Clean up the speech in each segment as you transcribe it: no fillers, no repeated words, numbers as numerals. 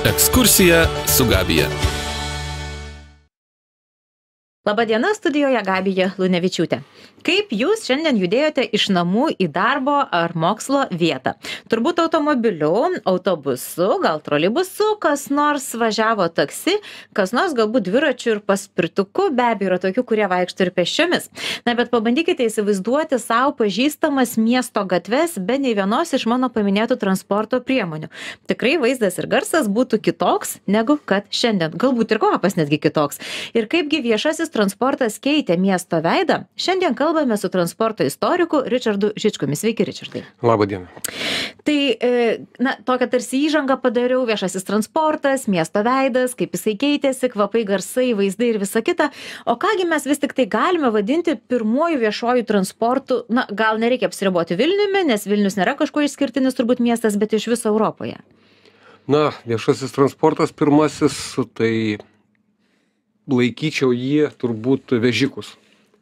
Ekskursija su Gabija. Labadiena, studijoje Gabija Lunevičiūtė. Kaip jūs šiandien judėjote iš namų į darbo ar mokslo vietą? Turbūt automobiliu, autobusu, gal troleibusu, kas nors važiavo taksi, kas nors galbūt dviračiu ir paspirtuku, be abejo yra tokių, kurie vaikšto ir pėsčiomis. Na, bet pabandykite įsivaizduoti savo pažįstamas miesto gatves be nei vienos iš mano paminėtų transporto priemonių. Tikrai vaizdas ir garsas būtų kitoks negu kad šiandien. Galbūt ir kvapas netgi kitoks. Ir kaipgi viešasis transportas keitė miesto veidą, šiandien kalbame su transporto istoriku Ričardu Žičkumi. Sveiki, Ričardai. Labą dieną. Tai, tokią tarsi įžangą padariau, viešasis transportas, miesto veidas, kaip jisai keitėsi, kvapai, garsai, vaizdai ir visa kita. O kągi mes vis tik tai galime vadinti pirmuoju viešuoju transportu, gal nereikia apsiriboti Vilniumi, nes Vilnius nėra kažkuo išskirtinis turbūt miestas, bet iš viso Europoje. Viešasis transportas pirmasis, tai laikyčiau jį turbūt vežikus.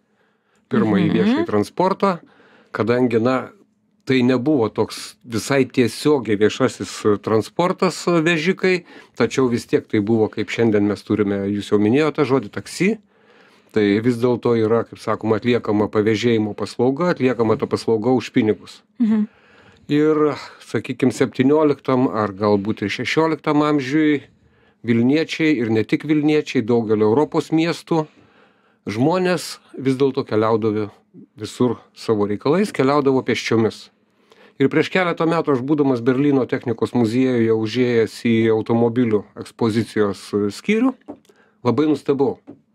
Pirmąjį viešąjį transportą, kadangi, tai nebuvo toks visai tiesiogiai viešasis transportas vežikai, tačiau vis tiek tai buvo, kaip šiandien mes turime, jūs jau minėjote žodį taksi, tai vis dėlto yra, kaip sakoma, atliekama pavėžėjimo paslauga, atliekama ta paslauga už pinigus. Ir, sakykime, 17 ar galbūt ir 16 amžiui Vilniečiai ir ne tik Vilniečiai, daugelio Europos miestų, žmonės vis dėlto keliaudavo visur savo reikalais, keliaudavo pėsčiomis. Ir prieš keletą metų aš, būdamas Berlyno technikos muziejuje, užėjęs į automobilių ekspozicijos skyrių, labai nustebau.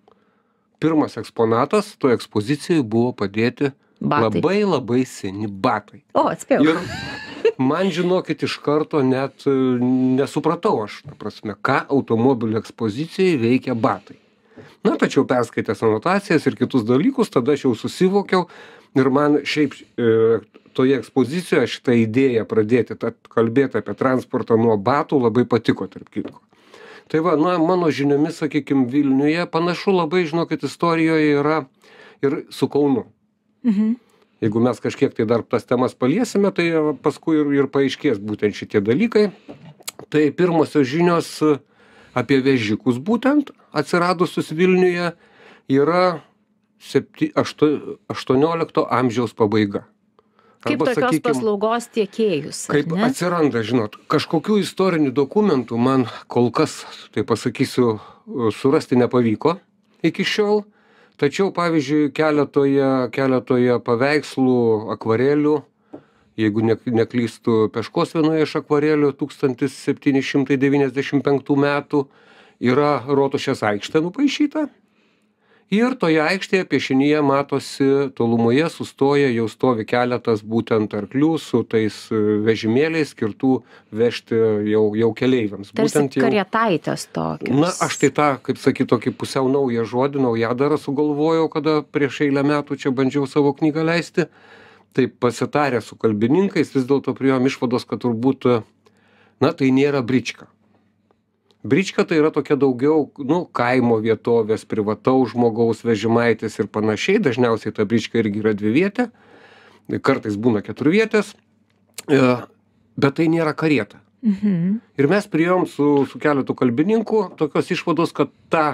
Pirmas eksponatas toje ekspozicijoje buvo padėti batai. Labai seni batai. O, atspėjau. Ir man, žinokit, iš karto net nesupratau aš, ta prasme, ką automobilių ekspozicijai veikia batai. Tačiau perskaitęs anotacijas ir kitus dalykus, tada aš jau susivokiau ir man šiaip toje ekspozicijoje šitą idėją pradėti kalbėti apie transportą nuo batų labai patiko, tarp kitko. Tai mano žiniomis, sakykime, Vilniuje panašu labai, žinokit, istorijoje yra ir su Kaunu. Jeigu mes kažkiek tai dar tas temas paliesime, tai paskui ir paaiškės būtent šitie dalykai. Tai pirmosios žinios apie vežikus būtent atsiradusius Vilniuje yra 18 amžiaus pabaiga. Kaip tokios paslaugos tiekėjus. Kaip atsiranda, žinot, kažkokių istorinių dokumentų man kol kas, tai pasakysiu, surasti nepavyko iki šiol. Tačiau, pavyzdžiui, keletoje paveikslų, akvarelių, jeigu neklystu, Peškos vienoje iš akvarelių 1795 metų yra Rotušės aikštė nupaišyta. Ir toje aikštėje piešinyje matosi tolumoje sustoja, jau stovi keletas būtent arklių su tais vežimėliais skirtų vežti jau keleiviams. Tarsi karietaitės tokios. Aš tai tą, kaip sakyt, tokį pusiau naują žodį, naujadarą sugalvojau, kada prieš eilę metų čia bandžiau savo knygą leisti. Taip pasitarę su kalbininkais, vis dėlto priėjom išvados, kad turbūt, tai nėra brička. Brička tai yra tokia daugiau, kaimo vietovės, privataus žmogaus vežimaitis ir panašiai. Dažniausiai ta brička irgi yra dvivietė, kartais būna keturvietės, bet tai nėra karieta. Ir mes priėjom su keletu kalbininkų tokios išvados, kad tą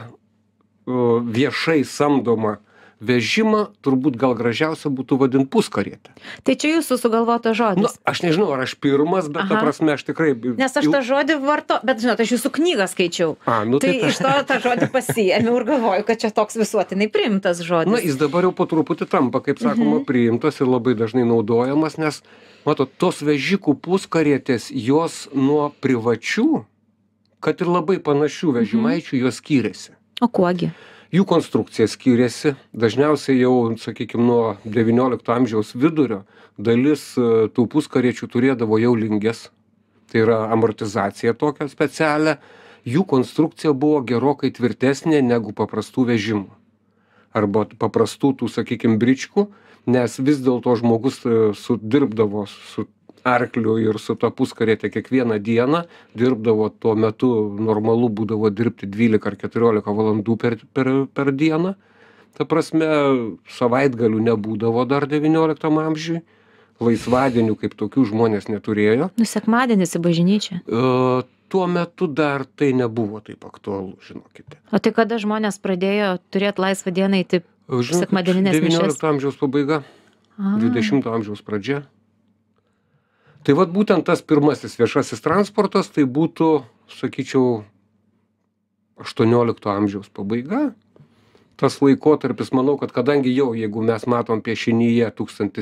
viešai samdomą vežimą turbūt gal gražiausia būtų vadinti puskarietę. Tai čia jūsų sugalvotas žodis. Aš nežinau, ar aš pirmas, bet ta prasme aš tikrai... Nes aš tą žodį bet žinot, aš jūsų knygą skaičiau. Tai iš to tą žodį pasiėmiau ir galvoju, kad čia toks visuotinai priimtas žodis. Jis dabar jau po truputį tampa, kaip sakoma, priimtas ir labai dažnai naudojamas, nes, matot, tos vežikų puskarietės, jos nuo privačių, kad ir labai panašių vežimaičių, jos skyrėsi. O kuogi? Jų konstrukcija skiriasi, dažniausiai jau, sakykime, nuo 19 amžiaus vidurio dalis tų puskariečių turėdavo jau linges, tai yra amortizacija tokia specialia, jų konstrukcija buvo gerokai tvirtesnė negu paprastų vežimų. Arba paprastų tų, sakykime, bričkų, nes vis dėlto žmogus dirbdavo su arkliu ir su ta puskariete kiekvieną dieną, dirbdavo tuo metu, normalu būdavo dirbti 12 ar 14 valandų per dieną. Ta prasme, savaitgalių nebūdavo dar 19 amžiui, laisvadienių kaip tokių žmonės neturėjo. Sekmadienis į bažnyčią. tuo metu dar tai nebuvo taip aktualu, žinokite. O tai kada žmonės pradėjo turėti laisvą dieną į sekmadieninės mišias? 19 amžiaus pabaiga, 20 amžiaus pradžia. Tai vat būtent tas pirmasis viešasis transportas, tai būtų, sakyčiau, 18 amžiaus pabaiga. Tas laikotarpis, manau, kad kadangi jau, jeigu mes matom piešinyje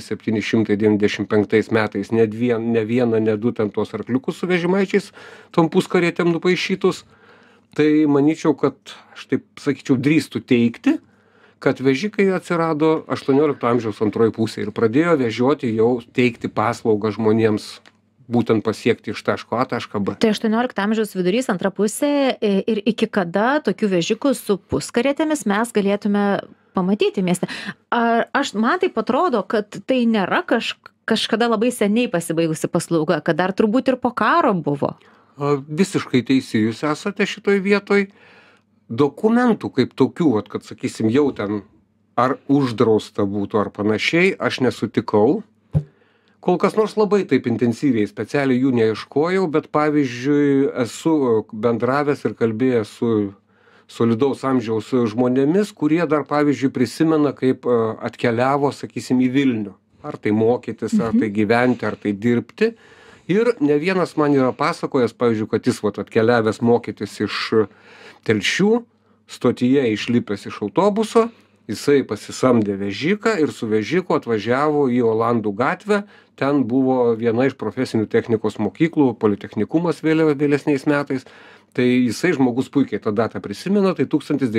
1795 metais ne vieną, ne du ten tuos arkliukus su vežimaičiais, tom puskarėtėm nupaišytus, tai manyčiau, kad, aš taip sakyčiau, drįstų teigti, kad vežikai atsirado 18 amžiaus antroji pusė ir pradėjo vežioti jau teikti paslaugą žmonėms, būtent pasiekti iš taško A, tašką B. Tai 18 amžiaus vidurys, antra pusė, ir iki kada tokių vežikų su puskarėtėmis mes galėtume pamatyti mieste? Man taip atrodo, kad tai nėra kažkada labai seniai pasibaigusi paslauga, kad dar turbūt ir po karo buvo. Visiškai teisi jūs esate šitoj vietoj. Dokumentų kaip tokių, kad sakysim, jau ten ar uždrausta būtų ar panašiai, aš nesutikau. Kol kas nors labai taip intensyviai, specialiai jų neieškojau, bet pavyzdžiui, esu bendravęs ir kalbėjęs su solidaus amžiaus žmonėmis, kurie dar, pavyzdžiui, prisimena, kaip atkeliavo, sakysim, į Vilnių. Ar tai mokytis, ar tai gyventi, ar tai dirbti. Ir ne vienas man yra pasakojęs, pavyzdžiui, kad jis atkeliavęs mokytis iš Telšių, stotyje išlipęs iš autobuso, jisai pasisamdė vežiką ir su vežiku atvažiavo į Olandų gatvę. Ten buvo viena iš profesinių technikos mokyklų, politechnikumas vėlesniais metais. Tai jisai žmogus puikiai tą datą prisimena, tai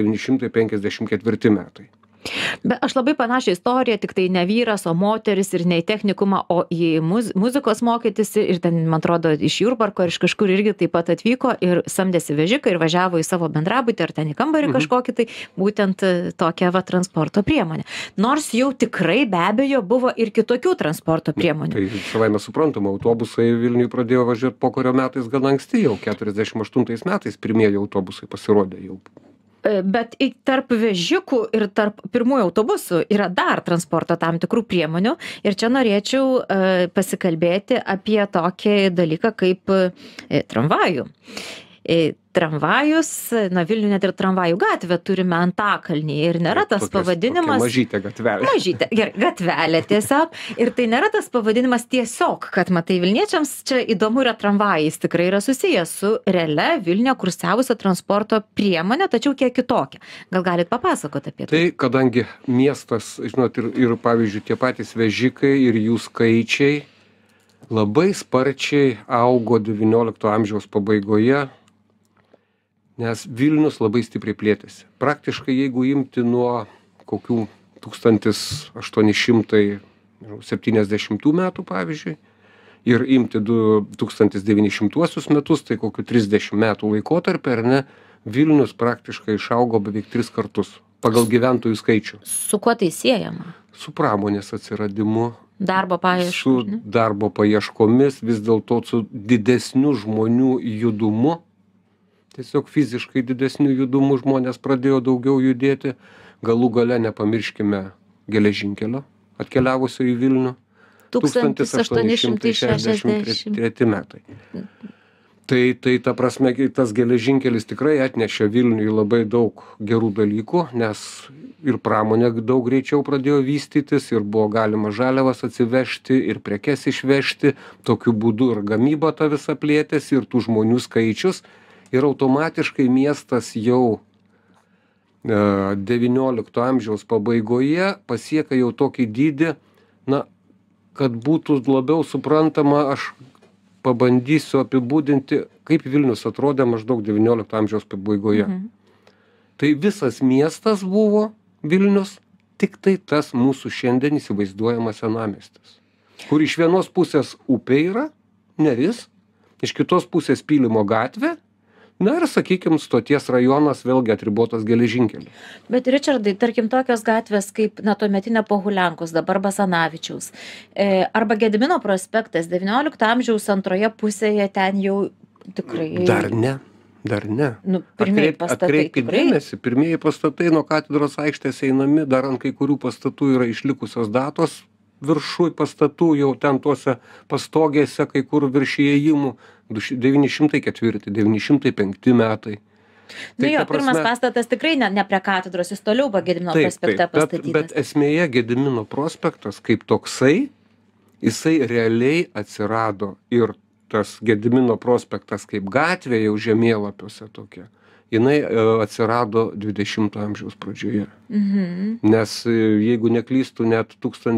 1954 metai. Bet aš labai panašią istoriją, tik tai ne vyras, o moteris ir ne į technikumą, o į muzikos mokytis ir ten, man atrodo, iš Jurbarko ir iš kažkur irgi taip pat atvyko ir samdėsi vežiką ir važiavo į savo bendrabutį ar ten į kambarį kažkokį, tai būtent tokia transporto priemonė. Nors jau tikrai be abejo buvo ir kitokių transporto priemonių. Tai savaime suprantama, autobusai Vilniui pradėjo važiuoti pokario metais gana anksti, jau 48 metais pirmieji autobusai pasirodė jau. Bet tarp vežikų ir tarp pirmųjų autobusų yra dar transporto tam tikrų priemonių ir čia norėčiau pasikalbėti apie tokį dalyką kaip tramvajų. Tramvajus, Vilniuje net ir tramvajų gatvę turime Antakalnyje ir nėra tas pavadinimas... Mažytė gatvelė. Mažytė, gerai, gatvelė tiesiog. Ir tai nėra tas pavadinimas tiesiog, kad matai Vilniečiams čia įdomu yra tramvajais, tikrai yra susijęs su realia Vilniuje kursiavusio transporto priemonė, tačiau kiek kitokia. Gal galit papasakoti apie tai? Tai kadangi miestas, žinot, ir pavyzdžiui tie patys vežikai ir jų skaičiai labai sparčiai augo 19 amžiaus pabaigoje, nes Vilnius labai stipriai plėtėsi. Praktiškai jeigu imti nuo kokių 1870 metų, pavyzdžiui, ir imti 1900 metus, tai kokių 30 metų laikotarpį, ar ne, Vilnius praktiškai išaugo beveik 3 kartus pagal gyventojų skaičių. Su kuo tai siejama? Su pramonės atsiradimu. Darbo paieškomis. Su darbo paieškomis, vis dėlto su didesniu žmonių judumu. Tiesiog fiziškai didesnių judumų žmonės pradėjo daugiau judėti. Galų gale nepamirškime geležinkelio atkeliavusio į Vilnių. 1863 metai. Tai ta prasme, tas geležinkelis tikrai atnešė Vilniui labai daug gerų dalykų, nes ir pramonė daug greičiau pradėjo vystytis ir buvo galima žaliavas atsivežti ir prekes išvežti. Tokiu būdu ir gamyba ta visa plėtėsi ir tų žmonių skaičius. Ir automatiškai miestas jau 19 amžiaus pabaigoje pasieka jau tokį dydį, kad būtų labiau suprantama, aš pabandysiu apibūdinti, kaip Vilnius atrodė maždaug 19 amžiaus pabaigoje. Tai visas miestas buvo Vilnius, tik tai tas mūsų šiandien įsivaizduojamas senamiestis, kur iš vienos pusės upė yra, Neris, iš kitos pusės Pylimo gatvė, ir, sakykime, stoties rajonas vėlgi atribotas geležinkeliu. Bet, Ričardai, tarkim, tokios gatvės kaip tuometinė Pohuliankos, dabar Basanavičiaus, arba Gedimino prospektas, 19 amžiaus antroje pusėje ten jau tikrai... Dar ne. Pirmieji pastatai. Atkreipkite dėmesį, pirmieji pastatai nuo katedros aikštės einami, dar ant kai kurių pastatų yra išlikusios datos, viršui pastatų, jau ten tuose pastogėse, kai kur virš įėjimų, 904-905 metai. Nu jo, pirmas pastatas tikrai ne prie katedros, jis toliau buvo Gedimino prospekte pastatytas. Bet esmėje Gedimino prospektas kaip toksai, jisai realiai atsirado ir tas Gedimino prospektas kaip gatvė jau žemėlapiuose tokia. Jinai atsirado 20 amžiaus pradžioje. Nes jeigu neklystų net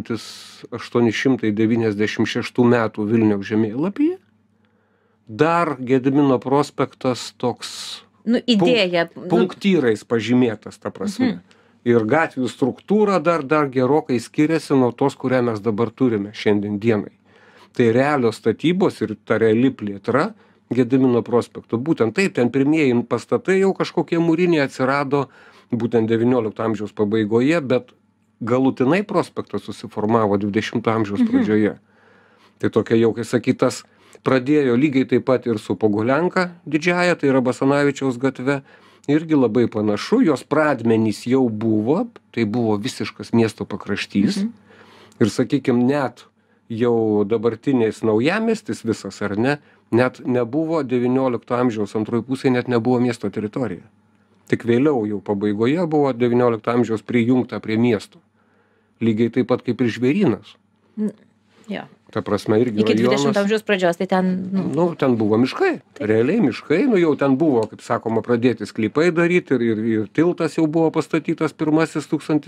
1896 metų Vilniaus žemėlapyje, dar Gedimino prospektas toks idėja. Punktyrais pažymėtas, ta prasme. Ir gatvių struktūra dar gerokai skiriasi nuo tos, kurią mes dabar turime šiandien dienai. Tai realios statybos ir ta reali plėtra Gedimino prospekto. Būtent taip, ten pirmieji pastatai jau kažkokie mūriniai atsirado būtent 19 amžiaus pabaigoje, bet galutinai prospektas susiformavo 20 amžiaus pradžioje. Tai tokia jau, kai sakytas, pradėjo lygiai taip pat ir su Pogulianka didžiąja, tai yra Basanavičiaus gatve, irgi labai panašu, jos pradmenys jau buvo, tai buvo visiškas miesto pakraštys. Ir sakykime, net jau dabartinės naujamiestis visas, ar ne, net nebuvo 19 amžiaus antroji pusė, net nebuvo miesto teritorija. Tik vėliau jau pabaigoje buvo 19 amžiaus prijungta prie miesto. Lygiai taip pat kaip ir Žvėrynas. Jo. Ta prasme, irgi iki rajonas. 20 amžiaus pradžios, tai ten... Ten buvo miškai. Taip. Realiai miškai, jau ten buvo, kaip sakoma, pradėti sklypai daryti ir tiltas jau buvo pastatytas pirmasis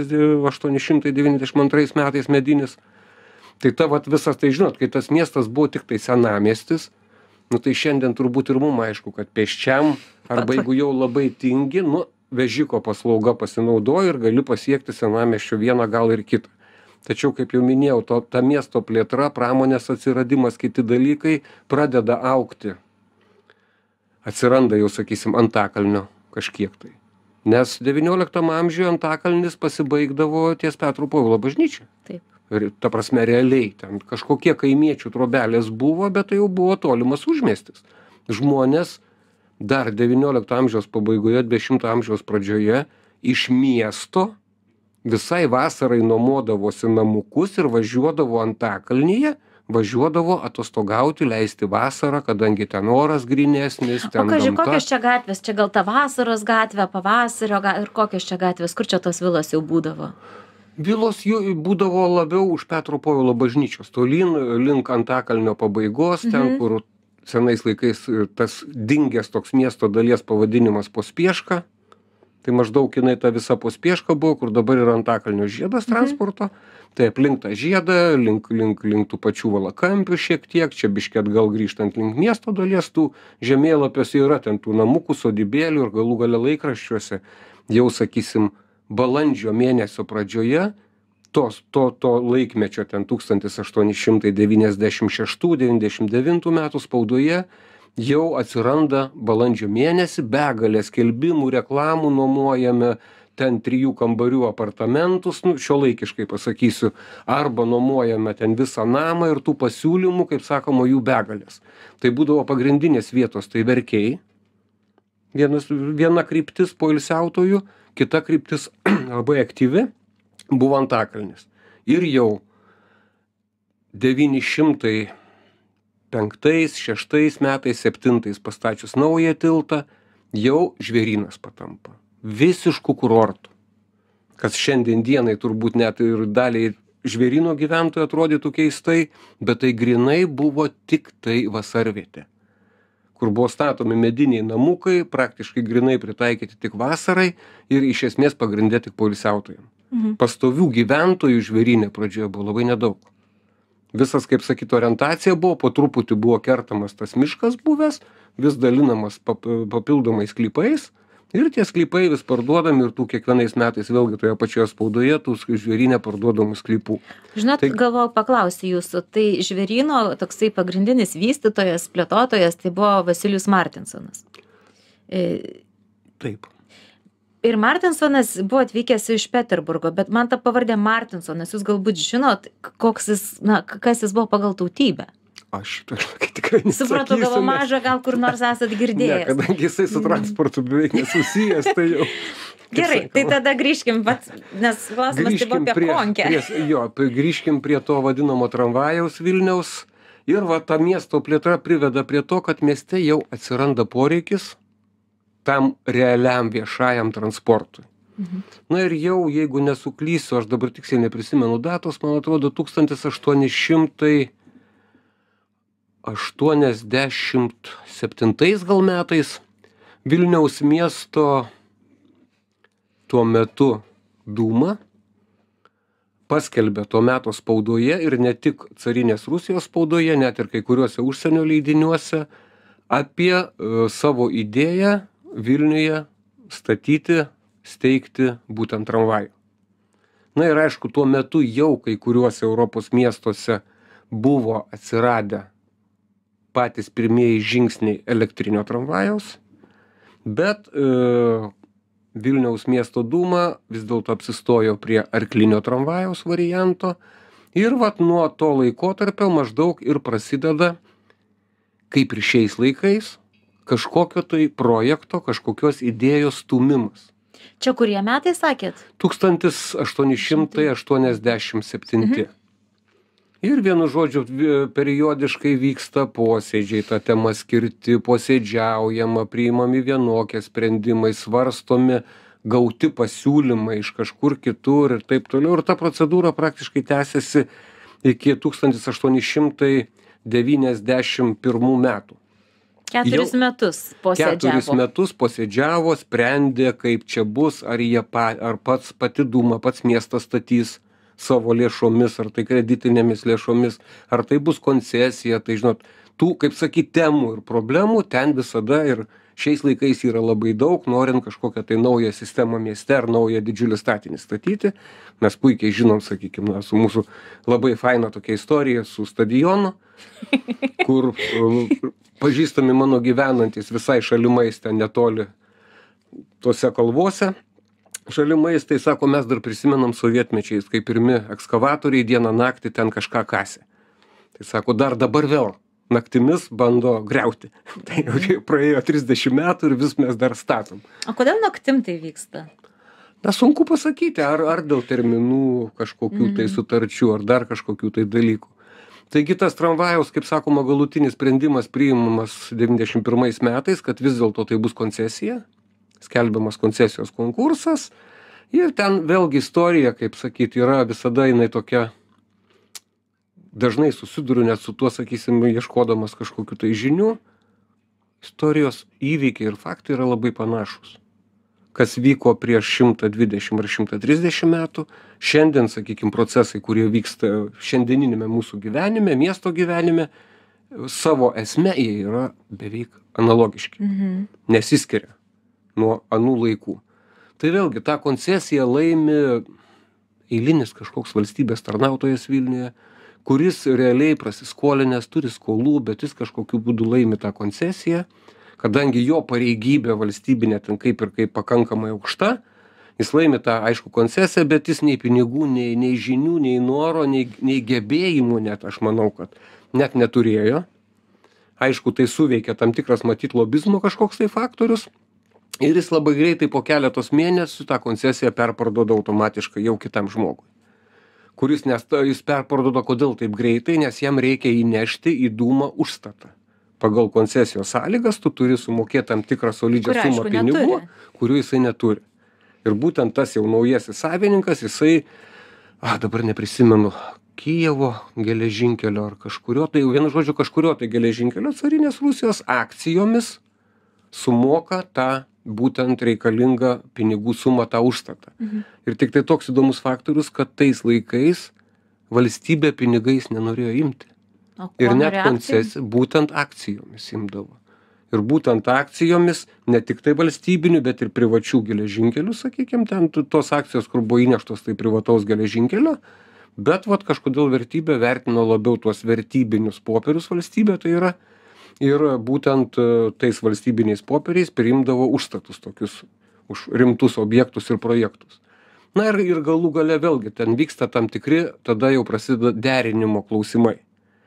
1892 metais medinis. Tai visas, tai žinot, kai tas miestas buvo tik tai senamiestis, tai šiandien turbūt ir mums aišku, kad pėsčiam, arba jeigu jau labai tingi, vežiko paslauga pasinaudoja ir gali pasiekti senamiesčio vieną, gal ir kitą. Tačiau, kaip jau minėjau, ta miesto plėtra, pramonės atsiradimas, kiti dalykai pradeda augti. Atsiranda jau, sakysim, Antakalnio kažkiek tai. Nes 19 amžiuje Antakalnis pasibaigdavo ties Petro Povilo bažnyčia. Taip. Ir ta prasme realiai, ten kažkokie kaimiečių trobelės buvo, bet tai jau buvo tolimas užmiestis. Žmonės dar 19 amžiaus pabaigoje, 20 amžiaus pradžioje iš miesto visai vasarai nuomodavosi namukus ir važiuodavo Antakalnyje, važiuodavo atostogauti, leisti vasarą, kadangi ten oras grynesnis, ten gamta. Kokios čia gatvės? Čia gal ta vasaros gatvė, pavasario ir kokios čia gatvės? Kur čia tos vilos jau būdavo? Vilos jų būdavo labiau už Petro Povilo bažnyčios, tolyn link Antakalnio pabaigos, ten, kur senais laikais tas dingęs toks miesto dalies pavadinimas Pospieška. Tai maždaug jinai ta visa Pospieška buvo, kur dabar yra Antakalnio žiedas transporto. Tai aplink tą žiedą, link tų pačių Valakampių šiek tiek, čia biškį atgal grįžtant link miesto dalies, tų žemėlapiuose yra ten tų namukų, sodybėlių ir galų gale laikraščiuose. Jau, sakysim, balandžio mėnesio pradžioje, to laikmečio ten 1896-99 metų spaudoje, jau atsiranda balandžio mėnesį begalė skelbimų, reklamų, nuomojame ten 3 kambarių apartamentus, šiuolaikiškai pasakysiu, arba nuomojame ten visą namą ir tų pasiūlymų, kaip sakoma, jų begalės. Tai būdavo pagrindinės vietos, tai Verkiai, viena kryptis poilsiautojų, kita kryptis labai aktyvi buvo Antakalnis. Ir jau 905, 6 metais, 7 pastačius naują tiltą, jau Žvėrynas patampa. Visiškų kurortų. Kas šiandien dienai turbūt net ir daliai Žvėryno gyventojų atrodytų keistai, bet tai grinai buvo tik tai vasarvietė. Kur buvo statomi mediniai namukai, praktiškai grinai pritaikyti tik vasarai ir iš esmės pagrindė tik poilsiautojams. Pastovių gyventojų Žvėryne pradžioje buvo labai nedaug. Visas, kaip sakyti, orientacija buvo, po truputį buvo kertamas tas miškas buvęs, vis dalinamas papildomais sklypais ir tie sklypai vis parduodami ir tų kiekvienais metais vėlgi toje pačioje spaudoje tų Žvėryne parduodamų sklypų. Žinot, galvoju paklausti jūsų, tai Žvėryno toksai pagrindinis vystytojas, plėtotojas, tai buvo Vasilijus Martinsonas. Taip. Ir Martinsonas buvo atvykęs iš Peterburgo, bet man ta pavardė Martinsonas, jūs galbūt žinot, kas jis buvo pagal tautybę? Aš šitą tikrai nesakysiu. Supratau, gal mažą, gal kur nors esat girdėjęs. Ne, kadangi jisai su transportu beveik nesusijęs, tai jau Gerai, tai tada grįžkim, nes klausimas tai buvo apie konkę. Grįžkim prie to vadinamo tramvajaus Vilniaus. Ir va, ta miesto plėtra priveda prie to, kad mieste jau atsiranda poreikis tam realiam viešajam transportui. Na ir jau, jeigu nesuklysiu, aš dabar tiksliai neprisimenu datos, man atrodo, 1887 gal metais Vilniaus miesto tuo metu Dūma paskelbė tuo metu spaudoje ir ne tik carinės Rusijos spaudoje, net ir kai kuriuose užsienio leidiniuose apie savo idėją Vilniuje statyti, steigti būtent tramvajų. Na ir aišku, tuo metu jau kai kuriuose Europos miestuose buvo atsiradę patys pirmieji žingsniai elektrinio tramvajaus, bet Vilniaus miesto Dūma vis dėlto apsistojo prie arklinio tramvajaus varianto ir vat nuo to laikotarpio maždaug ir prasideda, kaip ir šiais laikais, kažkokio tai projekto, kažkokios idėjos stūmimas. Čia kurie metai sakėt? 1887. Ir vienu žodžiu, periodiškai vyksta posėdžiai, ta tema skirti, posėdžiaujama, priimami vienokie sprendimai, svarstomi, gauti pasiūlymai iš kažkur kitur ir taip toliau. Ir ta procedūra praktiškai tęsiasi iki 1891 metų. 4 metus posėdžiavo. 4 metus posėdžiavo, sprendė, kaip čia bus, ar pati Dūma, pats miestas statys savo lėšomis, ar tai kreditinėmis lėšomis, ar tai bus koncesija, tai žinot, tų, kaip sakyti, temų ir problemų ten visada ir šiais laikais yra labai daug, norint kažkokią tai naują sistemą mieste ar naują didžiulį statinį statyti. Mes puikiai žinom, sakykime, su mūsų labai faina tokia istorija su stadionu, kur pažįstami mano gyvenantis visai šalimais ten netoli tuose kalvose. Šalimais, tai sako, mes dar prisimenam sovietmečiais, kai pirmi ekskavatoriai dieną naktį ten kažką kasė. Tai sako, dar dabar vėl naktimis bando griauti. Tai jau praėjo 30 metų ir vis mes dar statom. O kodėl naktim tai vyksta? Na, sunku pasakyti, ar dėl terminų kažkokių tai sutarčių, ar dar kažkokių tai dalykų. Taigi tas tramvajaus, kaip sakoma, galutinis sprendimas priimamas 91 metais, kad vis dėlto tai bus koncesija. Skelbiamas koncesijos konkursas ir ten vėlgi istorija, kaip sakyti, yra visada jinai tokia, dažnai susiduriu net su tuo, sakysim, ieškodamas kažkokiu tai žinių, istorijos įvykiai ir faktai yra labai panašus. Kas vyko prieš 120 ar 130 metų, šiandien, sakykim, procesai, kurie vyksta šiandieninėme mūsų gyvenime, miesto gyvenime, savo esme jie yra beveik analogiški, nesiskiria nuo anų laikų. Tai vėlgi, tą koncesiją laimi eilinis kažkoks valstybės tarnautojas Vilniuje, kuris realiai prasiskolinęs, turi skolų, bet jis kažkokiu būdu laimi tą koncesiją, kadangi jo pareigybė valstybinė ten kaip ir kaip pakankamai aukšta, jis laimi tą, aišku, koncesiją, bet jis nei pinigų, nei žinių, nei noro, nei gebėjimų net, aš manau, kad net neturėjo. Aišku, tai suveikia tam tikras matyt lobizmo kažkoks tai faktorius. Ir jis labai greitai po keletos mėnesių tą koncesiją perparduoda automatiškai jau kitam žmogui. Kuris jis perparduoda kodėl taip greitai, nes jam reikia įnešti į Dūmą užstatą. Pagal koncesijos sąlygas tu turi sumokėti tam tikrą solidžią sumą pinigų, kurių jisai neturi. Ir būtent tas jau naujasis savininkas, jisai, dabar neprisimenu, Kijevo geležinkelio ar kažkurio, tai vienu žodžiu kažkurio tai geležinkelio carinės Rusijos akcijomis sumoka tą būtent reikalingą pinigų sumą, tą užstatą. Ir tik tai toks įdomus faktorius, kad tais laikais valstybė pinigais nenorėjo imti. Ir net koncesiją būtent akcijomis imdavo. Ir būtent akcijomis, ne tik tai valstybinių, bet ir privačių geležinkelių, sakykime, ten tos akcijos, kur buvo įneštos tai privataus geležinkelio, bet vat kažkodėl vertybė vertino labiau tuos vertybinius popierius valstybė, tai yra ir būtent tais valstybiniais popieriais priimdavo užstatus tokius už rimtus objektus ir projektus. Na ir galų gale vėlgi ten vyksta tam tikri, tada jau prasideda derinimo klausimai.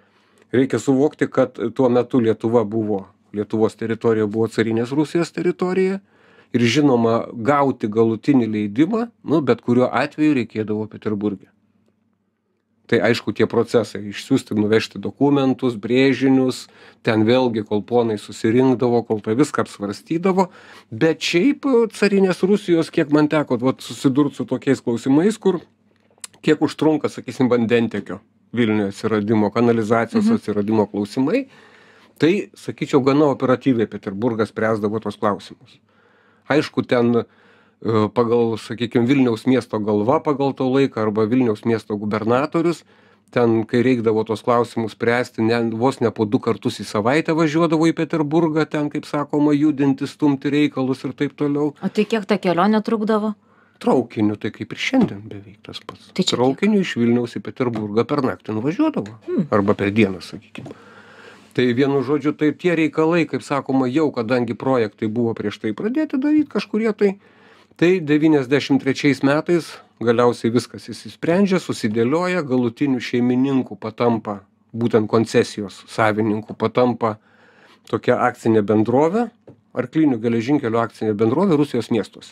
Reikia suvokti, kad tuo metu Lietuvos teritorija buvo carinės Rusijos teritorija ir žinoma, gauti galutinį leidimą, bet kuriuo atveju reikėdavo Peterburge. Tai aišku, tie procesai - išsiųsti, nuvežti dokumentus, brėžinius, ten vėlgi, kol ponai susirinkdavo, kol tą viską apsvarstydavo, bet šiaip carinės Rusijos, kiek man teko susidurti su tokiais klausimais, kur kiek užtrunka, sakysim, vandentiekio Vilniuje atsiradimo, kanalizacijos atsiradimo klausimai, tai, sakyčiau, gana operatyviai Peterburgas spręsdavo tos klausimus. Aišku, ten pagal, sakykime, Vilniaus miesto galva pagal to laiką arba Vilniaus miesto gubernatorius, ten, kai reikdavo tos klausimus spręsti, vos ne po 2 kartus į savaitę važiuodavo į Peterburgą, ten, kaip sakoma, judinti, stumti reikalus ir taip toliau. O tai kiek ta kelionė trukdavo? Traukiniu, tai kaip ir šiandien beveik tas pats. Tai traukiniu iš Vilniaus į Peterburgą per naktį nuvažiuodavo. Arba per dieną, sakykime. Tai vienu žodžiu, tai tie reikalai, kaip sakoma, jau kadangi projektai buvo prieš tai pradėti daryti kažkurie, tai 93 metais galiausiai viskas įsisprendžia, susidėlioja, galutinių šeimininkų patampa, būtent koncesijos savininkų patampa tokia akcinė bendrovė, Arklinių geležinkelių akcinė bendrovė Rusijos miestuose.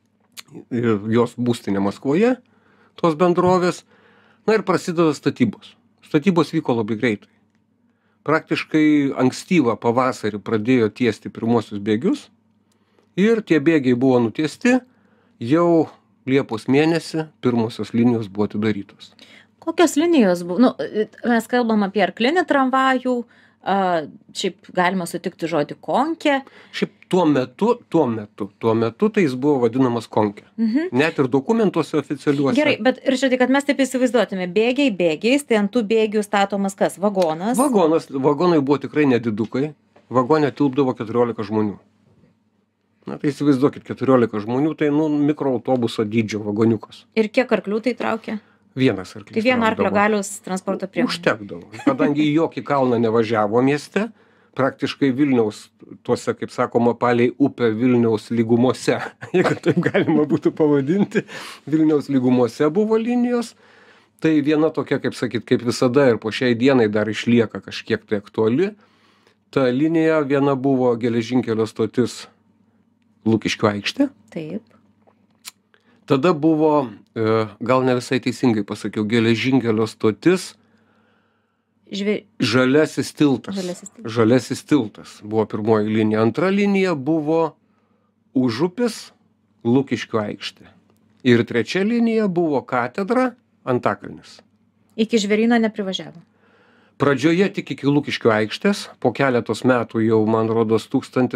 Jos būstinė Maskvoje, tos bendrovės, ir prasideda statybos. Statybos vyko labai greitai. Praktiškai ankstyvą pavasarį pradėjo tiesti pirmuosius bėgius ir tie bėgiai buvo nutiesti, jau Liepos mėnesį pirmosios linijos buvo atidarytos. Kokios linijos buvo? Mes kalbam apie arklinį tramvajų, šiaip galima sutikti žodį konkė. Šiaip tuo metu tai jis buvo vadinamas konkė. Net ir dokumentuose oficialiuose. Gerai, bet ir šitai, kad mes taip įsivaizduotume, bėgiais, tai ant tų bėgių statomas kas? Vagonas? Vagonai buvo tikrai nedidukai. Vagone tilpdavo 14 žmonių. Tai įsivaizduokit, 14 žmonių, tai mikroautobuso dydžio vagoniukas. Ir kiek arklių tai traukia? Vienas arklys. Tai vieno arklio galios transporto priemonė. Užtekdavo. Kadangi į jokį kalną nevažiavo mieste, praktiškai Vilniaus, tuose, kaip sakoma, palei upę Vilniaus lygumose, jeigu taip galima būtų pavadinti, Vilniaus lygumose buvo linijos, tai viena tokia, kaip sakyt, kaip visada ir po šiai dienai dar išlieka kažkiek tai aktuali. Ta linija viena buvo geležinkelio stotis Lukiškių aikštė. Taip. Tada buvo, gal ne visai teisingai pasakiau, geležinkelio stotis Žaliasis tiltas. Žaliasis tiltas buvo pirmoji linija. Antra linija buvo Užupis, Lukiškių aikštė. Ir trečia linija buvo Katedra, Antakalnis. Iki Žvėryno neprivažiavo. Pradžioje tik iki Lukiškių aikštės, po keletos metų jau, man rodos,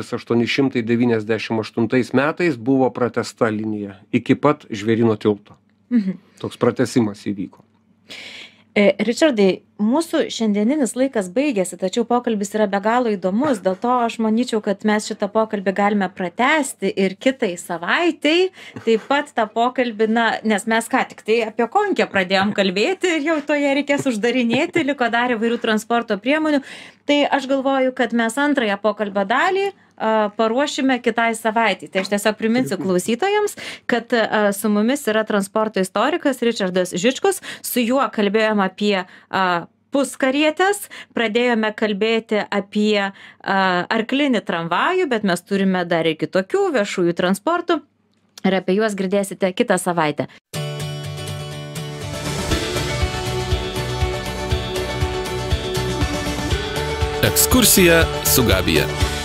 1898 metais buvo pratęsta linija iki pat Žvėryno tilto. Toks pratęsimas įvyko. Ričardai, mūsų šiandieninis laikas baigėsi, tačiau pokalbis yra be galo įdomus, dėl to aš manyčiau, kad mes šitą pokalbį galime pratęsti ir kitai savaitai, taip pat tą pokalbį, nes mes ką tik tai apie konkę pradėjom kalbėti ir jau toje reikės uždarinėti, liko dar įvairių transporto priemonių, tai aš galvoju, kad mes antrąją pokalbio dalį paruošime kitai savaitai. Tai aš tiesiog priminsiu klausytojams, kad su mumis yra transporto istorikas Ričardas Žičkus, su juo kalbėjome apie puskarietes, pradėjome kalbėti apie arklinį tramvajų, bet mes turime dar ir kitokių viešųjų transportų ir apie juos girdėsite kitą savaitę. Ekskursija su Gabija.